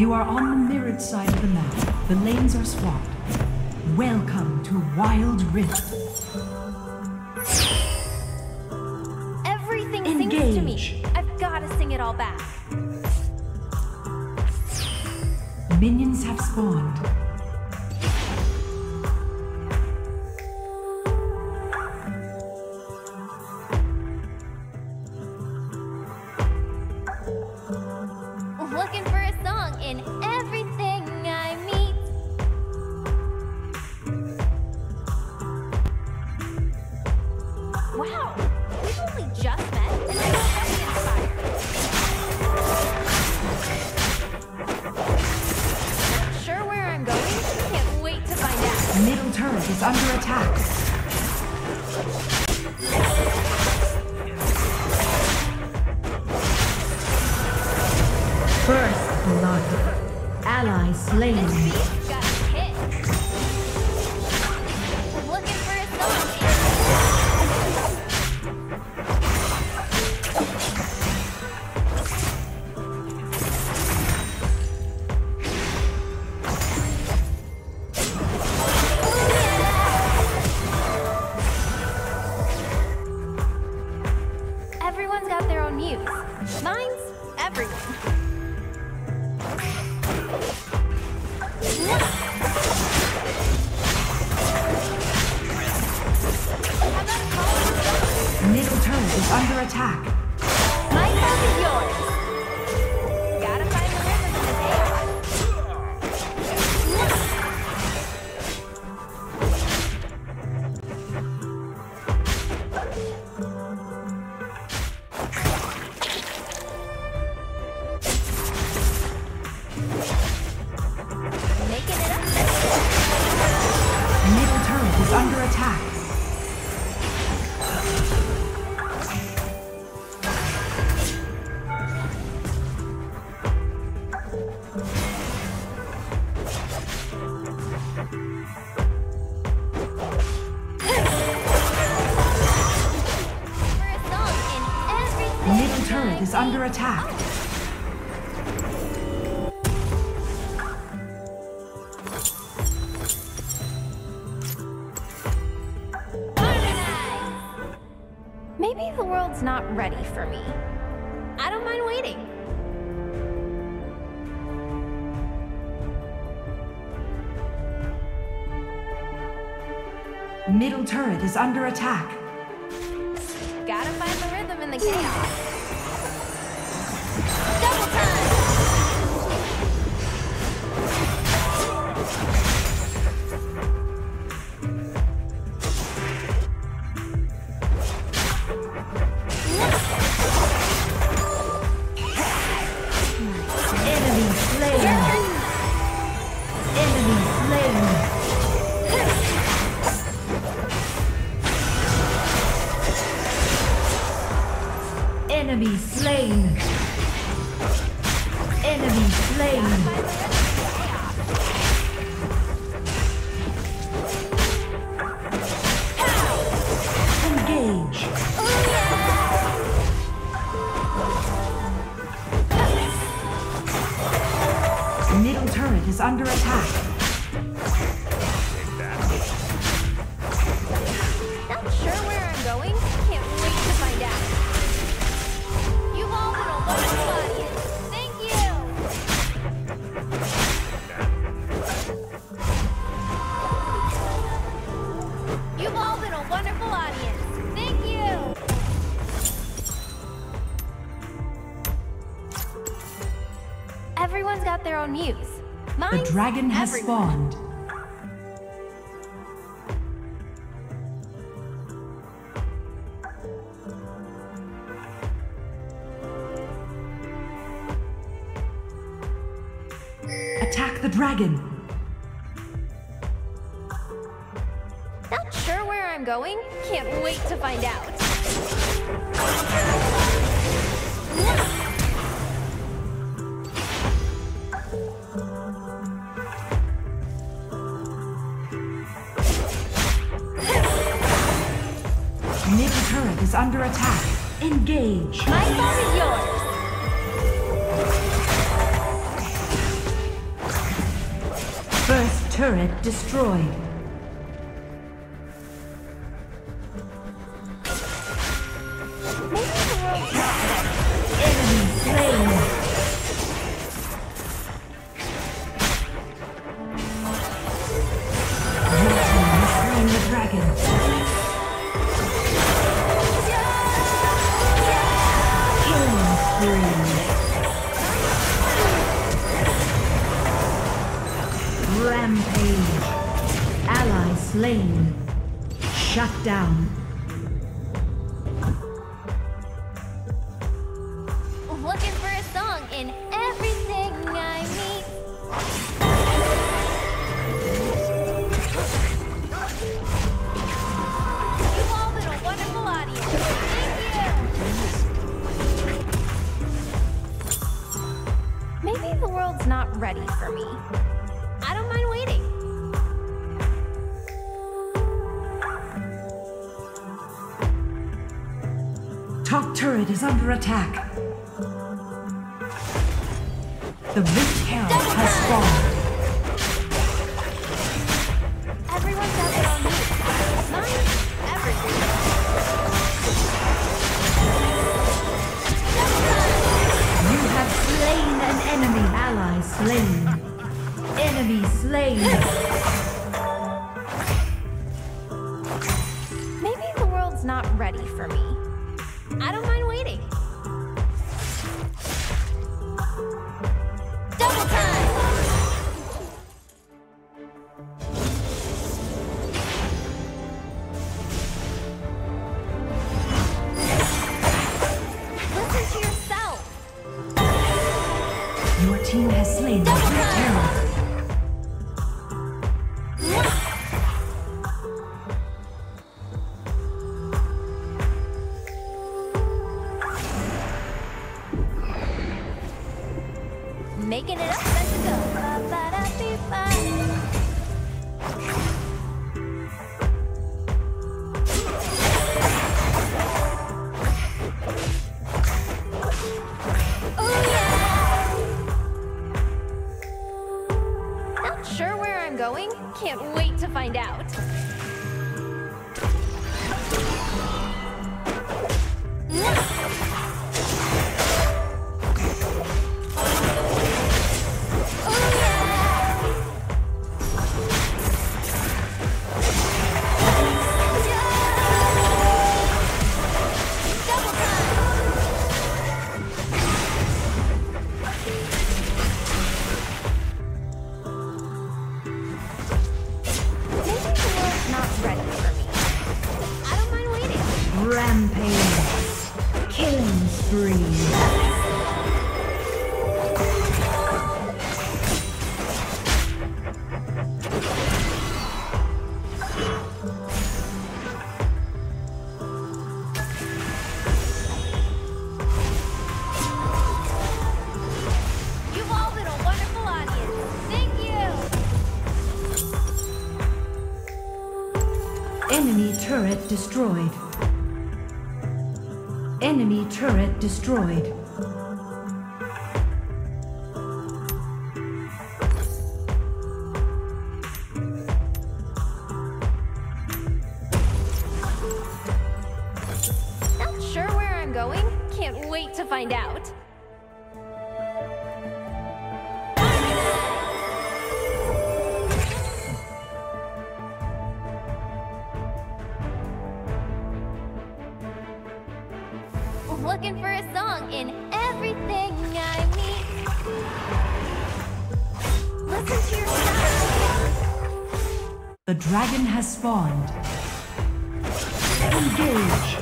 You are on the mirrored side of the map. The lanes are swapped. Welcome to Wild Rift. Everything Engage. sings to me. I've got to sing it all back. Minions have spawned. Looking for a song in everything I meet. Wow, we've only just met and I'm already inspired. Not sure where I'm going? Can't wait to find out. Middle turret is under attack. First blood. Ally slain. This beast got a hit. Looking for a song. Everyone's got their own muse. Mine's everyone. Middle turret is under attack. My love is yours. Gotta find the rhythm in the chaos. Making it up. Middle turret is under attack. For a song in everything. Middle turret is under attack. Harmonize. Maybe the world's not ready for me. I don't mind waiting. Middle turret is under attack. Gotta find the rhythm in the chaos. Double time! Enemy slain. Enemy slain. Enemy slain. Enemy slain. Engage. Middle turret is under attack. Not sure where I'm going? Can't wait to find out. You've all been a wonderful audience. Thank you! You've all been a wonderful audience. Thank you! Everyone's got their own muse. The Mine's dragon has everyone. spawned. Attack the dragon. Not sure where I'm going? Can't wait to find out. Middle turret is under attack. Engage. My phone is yours. First turret destroyed. Enemy slain. Your team has slain the dragon. Killing spree. Rampage. Ally slain. Shut down. Looking for a song in everything I meet. You've all been a wonderful audience. Thank you. Maybe the world's not ready for me. I don't mind waiting. Top turret is under attack. The Rift Herald has spawned. Everyone does it on me. Mine, everything. You have slain an enemy. Ally slain. Enemy slain. Maybe the world's not ready for me. I don't mind waiting. Double time! Listen to yourself. Your team has slain the Rift Herald. Making it up as we go. Ba-ba-da-bee-ba. Oh yeah! Not sure where I'm going? Can't wait to find out. Rampage. Killing spree. You've all been a wonderful audience. Thank you. Enemy turret destroyed. Enemy turret destroyed. Not sure where I'm going? Can't wait to find out. Looking for a song in everything I meet. Listen to yourself. The dragon has spawned. Engage.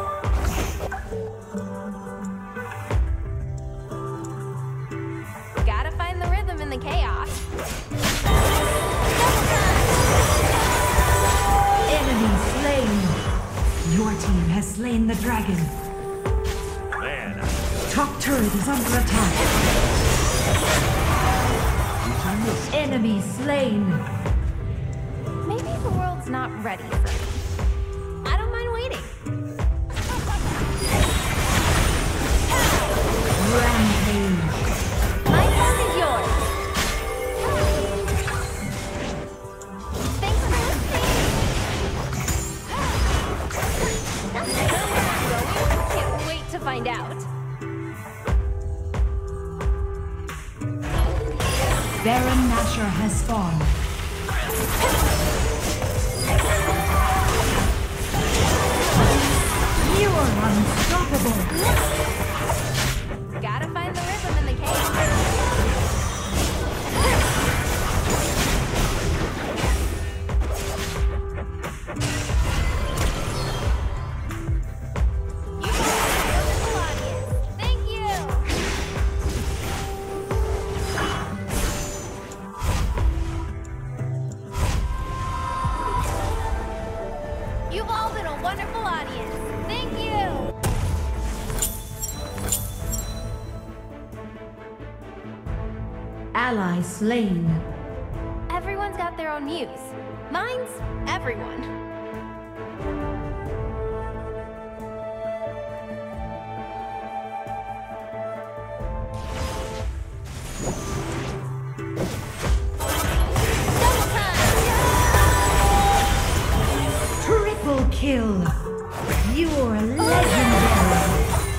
Gotta find the rhythm in the chaos. Enemy slain. Your team has slain the dragon. Top turret is under attack. Enemy slain. Maybe the world's not ready for me. I don't mind waiting. Rampage. My turn is yours. Baron Nashor has spawned. You are unstoppable. Gotta find the rhythm in the chaos. You've all been a wonderful audience. Thank you! Ally slain. Everyone's got their own muse. Mine's everyone. Triple kill. You're legendary.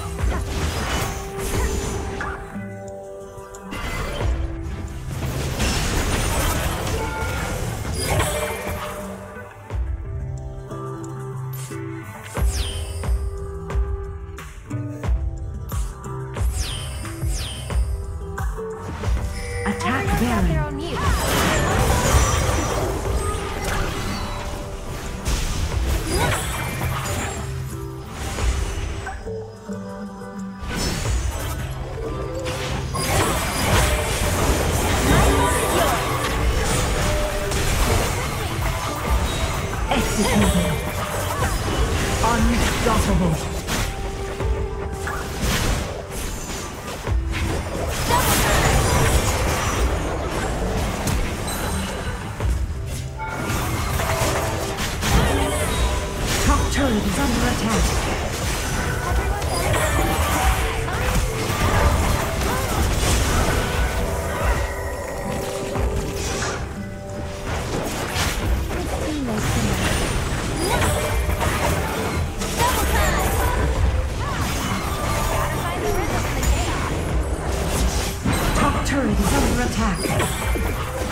Attack Everyone's got their Baron. own muse. Executed. Unstoppable. Top turret is under attack. Top turret is under attack.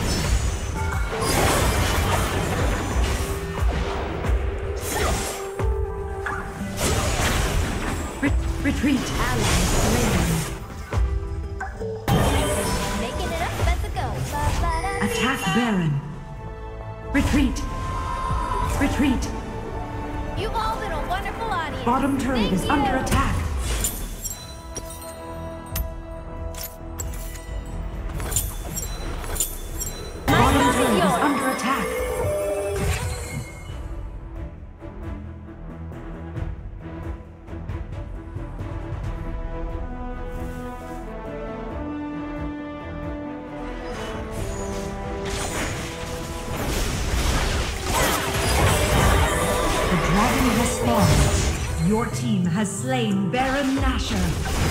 Retreat. Ally slain. Making it up as it goes. Attack Baron. Retreat. Retreat. You've all been a wonderful audience. Bottom turret Thank is you. under attack. Bottom turret is under attack. The dragon has spawned. Your team has slain Baron Nashor.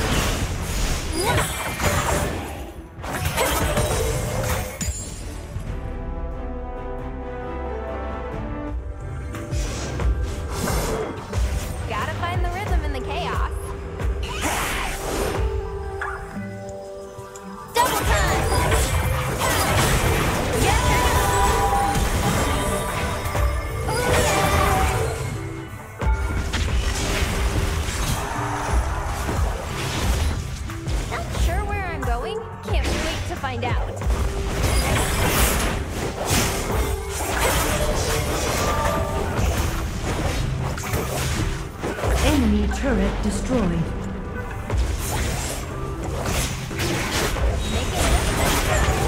Gotta find the rhythm in the chaos. Double time! Not sure where I'm going. Can't wait to find out. Enemy turret destroyed. Making it up as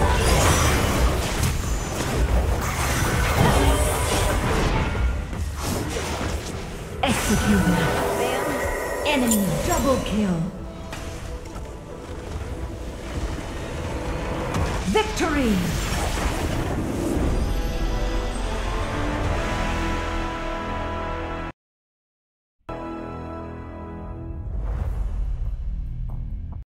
it goes. Executed. Bam. Enemy double kill. Victory!